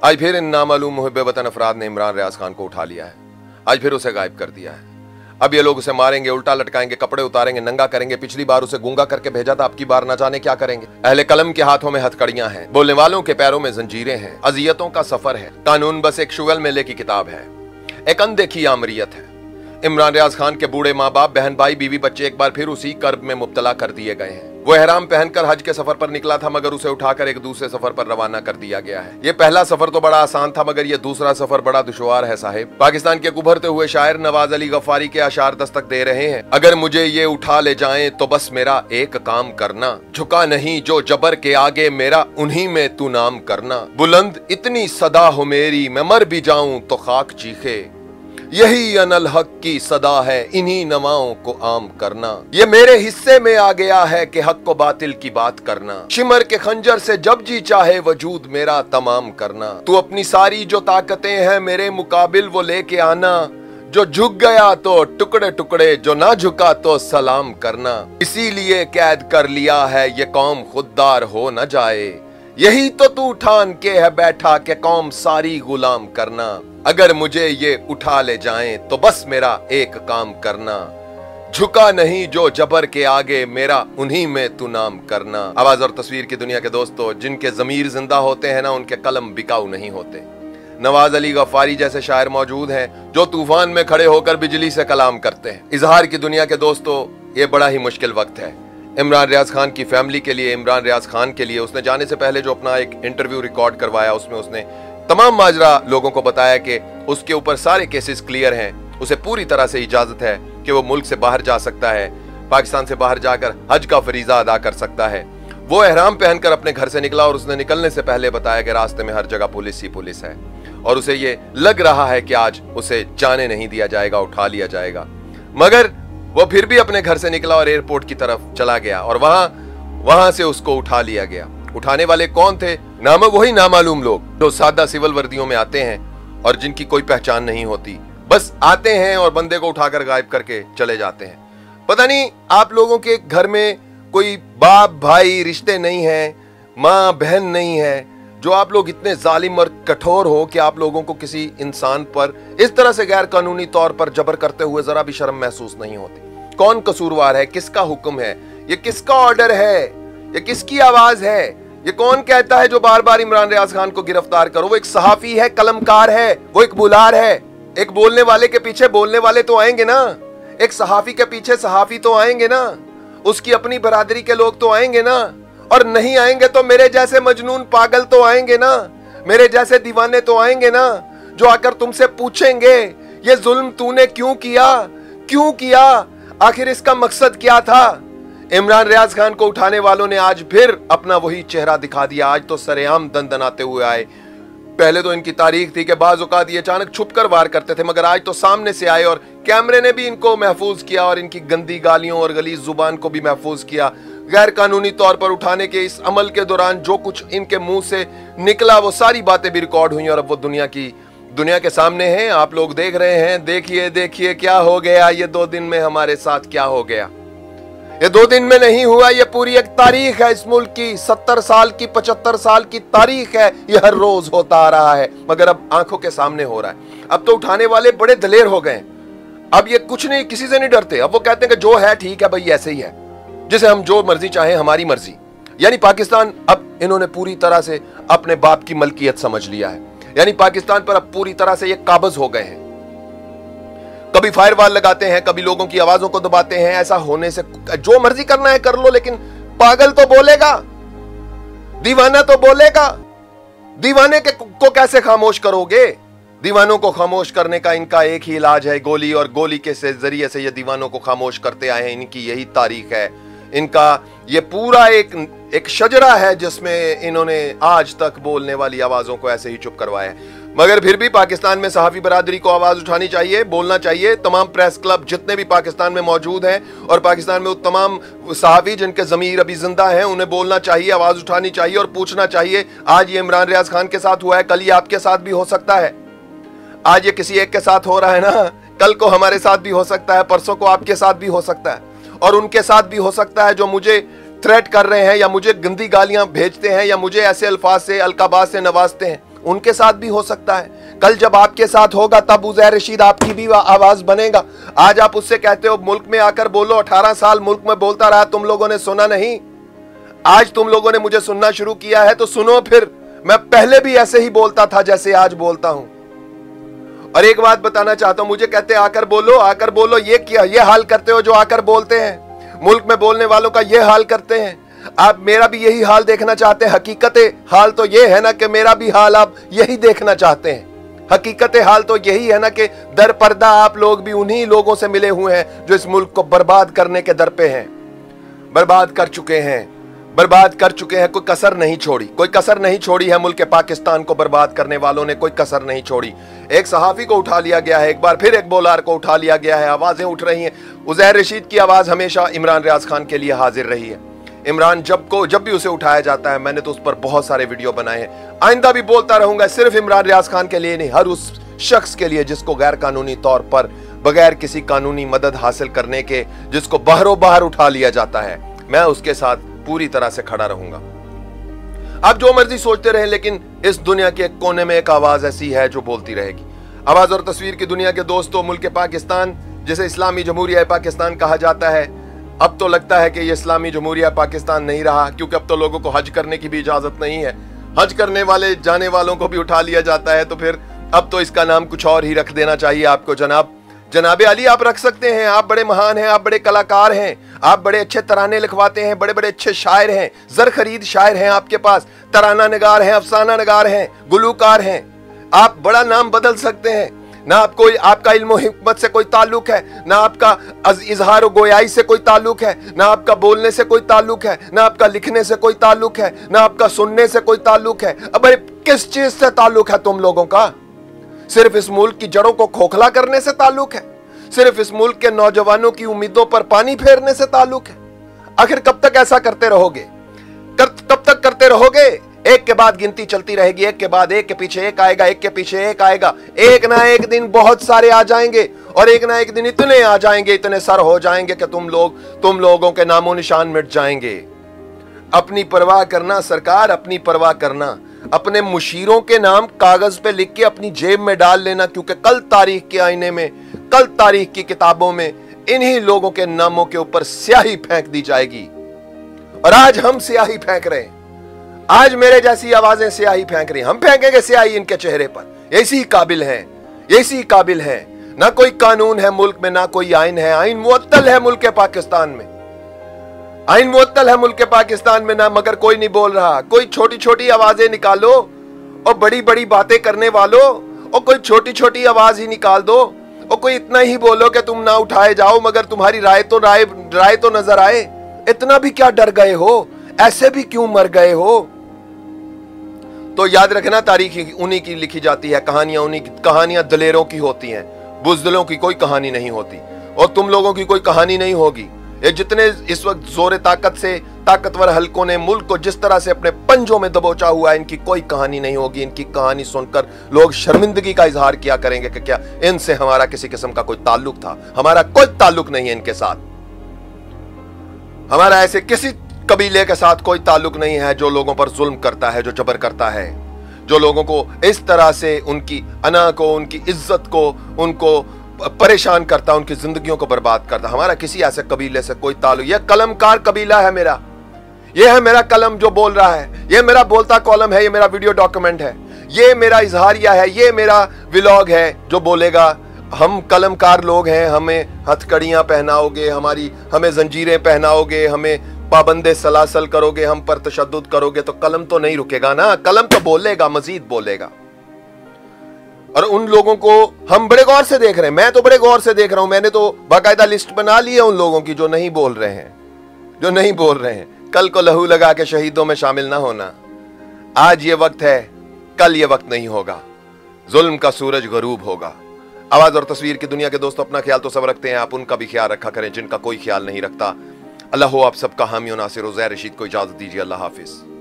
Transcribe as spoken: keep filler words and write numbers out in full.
आज फिर इन नामालूम मुहिब वतन अफराद ने इमरान रियाज खान को उठा लिया है। आज फिर उसे गायब कर दिया है। अब ये लोग उसे मारेंगे, उल्टा लटकाएंगे, कपड़े उतारेंगे, नंगा करेंगे। पिछली बार उसे गूंगा करके भेजा था, अब की बार न जाने क्या करेंगे। अहले कलम के हाथों में हथकड़ियां हैं, बोलने वालों के पैरों में जंजीरें हैं, अजियतों का सफर है। कानून बस एक शुगल मेले की किताब है, एक अनदेखी आमरियत है। इमरान रियाज खान के बूढ़े माँ बाप, बहन भाई, बीवी बच्चे एक बार फिर उसी कर्ब में मुब्तला कर दिए गए हैं। वो एहराम पहनकर हज के सफर पर निकला था, मगर उसे उठाकर एक दूसरे सफर पर रवाना कर दिया गया है। ये पहला सफर तो बड़ा आसान था, मगर ये दूसरा सफर बड़ा दुश्वार है साहिब। पाकिस्तान के उभरते हुए शायर नवाज अली गफ्फारी के अशार दस्तक दे रहे हैं। अगर मुझे ये उठा ले जाएं तो बस मेरा एक काम करना, झुका नहीं जो जबर के आगे मेरा उन्हीं में तू नाम करना। बुलंद इतनी सदा हो मेरी, मैं मर भी जाऊं तो खाक चीखे, यही अनल हक की सदा है, इन्हीं नवाओं को आम करना। ये मेरे हिस्से में आ गया है कि हक को बातिल की बात करना। शिमर के खंजर से जब जी चाहे वजूद मेरा तमाम करना। तू अपनी सारी जो ताकतें हैं मेरे मुकाबिल वो लेके आना। जो झुक गया तो टुकड़े टुकड़े, जो ना झुका तो सलाम करना। इसीलिए कैद कर लिया है ये कौम खुददार हो न जाए, यही तो तू ठान के है बैठा कि कौम सारी गुलाम करना। अगर मुझे ये उठा ले जाएं तो बस मेरा एक काम करना, झुका नहीं जो जबर के आगे मेरा उन्हीं में तू नाम करना। आवाज और तस्वीर की दुनिया के दोस्तों, जिनके जमीर जिंदा होते हैं ना, उनके कलम बिकाऊ नहीं होते। नवाज अली गफ्फारी जैसे शायर मौजूद हैं जो तूफान में खड़े होकर बिजली से कलाम करते हैं। इजहार की दुनिया के दोस्तों, ये बड़ा ही मुश्किल वक्त है इमरान रियाज खान की फैमिली के लिए, इमरान रियाज खान के लिए। उसने जाने से पहले जो अपना एक इंटरव्यू रिकॉर्ड करवाया, उसमें उसने तमाम माजरा लोगों को बताया कि उसके ऊपर सारे केसेस क्लियर हैं। उसे पूरी तरह से इजाजत है कि वो मुल्क से बाहर जा सकता है, पाकिस्तान से बाहर जाकर हज का फरीजा अदा कर सकता है। वो एहराम पहनकर अपने घर से निकला और उसने निकलने से पहले बताया कि रास्ते में हर जगह पुलिस ही पुलिस है और उसे ये लग रहा है कि आज उसे जाने नहीं दिया जाएगा, उठा लिया जाएगा। मगर वो फिर भी अपने घर से निकला और एयरपोर्ट की तरफ चला गया और वहां वहां से उसको उठा लिया गया। उठाने वाले कौन थे? नाम वही नामालूम लोग जो सादा सिविल वर्दियों में आते हैं और जिनकी कोई पहचान नहीं होती। बस आते हैं और बंदे को उठाकर गायब करके चले जाते हैं। पता नहीं आप लोगों के घर में कोई बाप भाई रिश्ते नहीं है, माँ बहन नहीं है, जो आप लोग इतने जालिम और कठोर हो कि आप लोगों को किसी इंसान पर इस तरह से गैर कानूनी तौर पर जबर करते हुए जरा भी शर्म महसूस नहीं होती। कौन कसूरवार है? किसका हुक्म है? ये किसका ऑर्डर है? ये किसकी आवाज है? ये कौन कहता है जो बार बार इमरान रियाज खान को गिरफ्तार करो? वो एक सहाफी है, कलमकार है, वो एक बुलार है। एक बोलने वाले के पीछे बोलने वाले तो आएंगे ना, एक सहाफी के पीछे सहाफी तो आएंगे ना, उसकी अपनी बरादरी के लोग तो आएंगे ना। और नहीं आएंगे तो मेरे जैसे मजनून पागल तो आएंगे ना, मेरे जैसे दीवाने तो आएंगे ना, जो आकर तुमसे पूछेंगे ये जुल्म तूने क्यों किया, क्यों किया, आखिर इसका मकसद क्या था। इमरान रियाज खान को उठाने वालों ने आज फिर अपना वही चेहरा दिखा दिया। आज तो सरेआम दंदनाते हुए आए। पहले तो इनकी तारीख थी कि बाज औकात ये अचानक छुप कर वार करते थे, मगर आज तो सामने से आए और कैमरे ने भी इनको महफूज किया और इनकी गंदी गालियों और गलीज जुबान को भी महफूज किया। गैर कानूनी तौर पर उठाने के इस अमल के दौरान जो कुछ इनके मुंह से निकला वो सारी बातें भी रिकॉर्ड हुई और अब वो दुनिया की दुनिया के सामने हैं। आप लोग देख रहे हैं। देखिए देखिए क्या हो गया ये दो दिन में हमारे साथ, क्या हो गया। ये दो दिन में नहीं हुआ, ये पूरी एक तारीख है इस मुल्क की, सत्तर साल की, पचहत्तर साल की तारीख है। ये हर रोज होता आ रहा है, मगर अब आंखों के सामने हो रहा है। अब तो उठाने वाले बड़े दलेर हो गए। अब ये कुछ नहीं, किसी से नहीं डरते। अब वो कहते हैं कि जो है ठीक है भाई, ऐसे ही है, जिसे हम जो मर्जी चाहें, हमारी मर्जी। यानी पाकिस्तान अब इन्होंने पूरी तरह से अपने बाप की मलकियत समझ लिया है। यानी पाकिस्तान पर अब पूरी तरह से ये काबज हो गए हैं। कभी फायरवाल लगाते हैं, कभी लोगों की आवाजों को दबाते हैं। ऐसा होने से जो मर्जी करना है कर लो, लेकिन पागल तो बोलेगा, दीवाना तो बोलेगा। दीवाने के को कैसे खामोश करोगे? दीवानों को खामोश करने का इनका एक ही इलाज है, गोली, और गोली के से जरिए से ये दीवानों को खामोश करते आए हैं। इनकी यही तारीख है। इनका ये पूरा एक एक शजरा है जिसमें इन्होंने आज तक बोलने वाली आवाजों को ऐसे ही चुप करवाया है। मगर फिर भी पाकिस्तान में सहाफी बरादरी को आवाज उठानी चाहिए, बोलना चाहिए। तमाम प्रेस क्लब जितने भी पाकिस्तान में मौजूद हैं और पाकिस्तान में वो तमाम सहाफी जिनके जमीर अभी जिंदा हैं, उन्हें बोलना चाहिए, आवाज उठानी चाहिए और पूछना चाहिए। आज ये इमरान रियाज खान के साथ हुआ है, कल ये आपके साथ भी हो सकता है। आज ये किसी एक के साथ हो रहा है ना, कल को हमारे साथ भी हो सकता है, परसों को आपके साथ भी हो सकता है, और उनके साथ भी हो सकता है जो मुझे थ्रेट कर रहे हैं या मुझे गंदी गालियां भेजते हैं या मुझे ऐसे अल्फाज से, अलकाबाज से नवाजते हैं। उनके साथ भी हो सकता है। कल जब आपके साथ होगा तब उज़ैर रशीद आपकी भी आवाज बनेगा। आज आप उससे कहते हो मुल्क में आकर बोलो, अठारह साल मुल्क में बोलता रहा, तुम लोगों ने सुना नहीं। आज तुम लोगों ने मुझे सुनना शुरू किया है तो सुनो फिर। मैं पहले भी ऐसे ही बोलता था जैसे आज बोलता हूं। और एक बात बताना चाहता हूं, मुझे कहते आकर बोलो, आकर बोलो, ये क्या ये हाल करते हो जो आकर बोलते हैं। मुल्क में बोलने वालों का ये हाल करते हैं। आप मेरा भी यही हाल देखना चाहते हैं। हकीकत हाल तो ये है ना कि मेरा भी हाल आप यही देखना चाहते हैं। हकीकत हाल तो यही है ना कि दर पर्दा आप लोग भी उन्हीं लोगों से मिले हुए हैं जो इस मुल्क को बर्बाद करने के दर पे हैं, बर्बाद कर चुके हैं, बर्बाद कर चुके हैं। कोई कसर नहीं छोड़ी, कोई कसर नहीं छोड़ी है। मुल्क पाकिस्तान को बर्बाद करने वालों ने कोई कसर नहीं छोड़ी। एक सहाफी को उठा लिया गया है, एक बार फिर एक बोलार को उठा लिया गया है। आवाजें उठ रही हैं। उज़ैर रशीद की आवाज हमेशा इमरान रियाज खान के लिए हाजिर रही है। इमरान जब को जब भी उसे उठाया जाता है, मैंने तो उस पर बहुत सारे वीडियो बनाए हैं, आइंदा भी बोलता रहूंगा। सिर्फ इमरान रियाज खान के लिए नहीं, हर उस शख्स के लिए जिसको गैर कानूनी तौर पर बगैर किसी कानूनी मदद हासिल करने के, जिसको बाहरों बाहर उठा लिया जाता है, मैं उसके साथ पूरी तरह से खड़ा रहूंगा। आप जो मर्जी सोचते रहे, लेकिन इस दुनिया के एक कोने में एक आवाज ऐसी है जो बोलती रहेगी। आवाज और तस्वीर की दुनिया के दोस्तों, मुल्क पाकिस्तान जिसे इस्लामी जमहूरिया पाकिस्तान कहा जाता है, अब तो लगता है कि ये इस्लामी जमहूरिया पाकिस्तान नहीं रहा, क्योंकि अब तो लोगों को हज करने की भी इजाजत नहीं है। हज करने वाले जाने वालों को भी उठा लिया जाता है, तो फिर अब तो इसका नाम कुछ और ही रख देना चाहिए आपको। जनाब जनाबे अली आप रख सकते हैं। आप बड़े महान हैं, आप बड़े कलाकार हैं, आप बड़े अच्छे तराने लिखवाते हैं, बड़े बड़े अच्छे शायर हैं, जर खरीद शायर हैं आपके पास, तराना नगार हैं, अफसाना नगार हैं, गुलूकार हैं। आप बड़ा नाम बदल सकते हैं। ना आपको आपका इल्म हिकमत से कोई ताल्लुक है, ना आपका इजहार गोयाई से कोई ताल्लुक है, ना आपका बोलने से कोई ताल्लुक है, ना आपका लिखने से कोई ताल्लुक है, ना आपका सुनने से कोई ताल्लुक है। अब किस चीज से ताल्लुक है तुम लोगों का? सिर्फ इस मुल्क की जड़ों को खोखला करने से ताल्लुक है? सिर्फ इस मुल्क के नौजवानों की उम्मीदों पर पानी फेरने से ताल्लुक है? आखिर कब तक ऐसा करते रहोगे? कब तक करते रहोगे? एक के बाद गिनती चलती रहेगी, एक के बाद एक के पीछे एक आएगा, एक के पीछे एक आएगा। एक ना एक दिन बहुत सारे आ जाएंगे, और एक ना एक दिन इतने आ जाएंगे, इतने सर हो जाएंगे कि तुम लोग तुम लोगों के नामो निशान मिट जाएंगे। अपनी परवाह करना सरकार, अपनी परवाह करना। अपने मुशीरों के नाम कागज पे लिख के अपनी जेब में डाल लेना, क्योंकि कल तारीख के आईने में, कल तारीख की किताबों में इन्हीं लोगों के नामों के ऊपर स्याही फेंक दी जाएगी। और आज हम स्याही फेंक रहे हैं। आज मेरे जैसी आवाजें स्याही फेंक रही, हम फेंकेंगे स्याही इनके चेहरे पर। ऐसी काबिल हैं, ऐसी काबिल हैं। ना कोई कानून है मुल्क में, ना कोई आइन है। आइन मुअत्तल है मुल्क पाकिस्तान में, आइन मुअत्तल है मुल्क पाकिस्तान में ना, मगर कोई नहीं बोल रहा। कोई छोटी छोटी आवाजें निकालो और बड़ी बड़ी बातें करने वालों, और कोई छोटी छोटी आवाज ही निकाल दो, और कोई इतना ही बोलो कि तुम ना उठाए जाओ, मगर तुम्हारी राय तो राय राय तो नजर आए। इतना भी क्या डर गए हो? ऐसे भी क्यों मर गए हो? तो याद रखना, तारीख उन्हीं की लिखी जाती है, कहानियां उन्हीं की, कहानियां दलेरों की होती हैं, बुज़दिलों की कोई कहानी नहीं होती, और तुम लोगों की कोई कहानी नहीं होगी। ये जितने इस वक्त जोर ताकत से ताकतवर हलकों ने मुल्क को जिस तरह से अपने पंजों में दबोचा हुआ है, इनकी कोई कहानी नहीं होगी। इनकी कहानी सुनकर लोग शर्मिंदगी का इजहार किया करेंगे कि क्या इनसे हमारा किसी किस्म का कोई ताल्लुक था। हमारा कोई ताल्लुक नहीं है इनके साथ। हमारा ऐसे किसी कबीले के साथ कोई ताल्लुक नहीं है जो लोगों पर जुल्म करता है, जो जबर करता है, जो लोगों को इस तरह से उनकी अना को, उनकी इज्जत को, उनको परेशान करता, उनकी जिंदगियों को बर्बाद करता। हमारा किसी ऐसे कबीले से कोई ताल्लुक। यह कलमकार कबीला है मेरा, यह है मेरा कलम जो बोल रहा है, यह मेरा बोलता कॉलम है, यह मेरा वीडियो डॉक्यूमेंट है, यह मेरा इजहारिया है, यह मेरा व्लॉग है जो बोलेगा। हम कलमकार लोग हैं, हमें हथकड़ियां पहनाओगे, हमारी हमें जंजीरें पहनाओगे, हमें पाबंदे सलासल करोगे, हम पर तशद्दुद करोगे, तो कलम तो नहीं रुकेगा ना। कलम तो बोलेगा, मजीद बोलेगा। और उन लोगों को हम बड़े गौर से देख रहे हैं। मैं तो बड़े गौर से देख रहा हूं। मैंने तो बाकायदा लिस्ट बना ली है उन लोगों की जो नहीं बोल रहे हैं, जो नहीं बोल रहे हैं। कल को लहू लगा के शहीदों में शामिल ना होना। आज ये वक्त है, कल ये वक्त नहीं होगा। जुल्म का सूरज गरूब होगा। आवाज और तस्वीर की दुनिया के दोस्तों, अपना ख्याल तो सब रखते हैं, आप उनका भी ख्याल रखा करें जिनका कोई ख्याल नहीं रखता। अल्लाह हो आप सबका हामी और नासिर। उज़ैर रशीद को इजाजत दीजिए। अल्लाह हाफिज।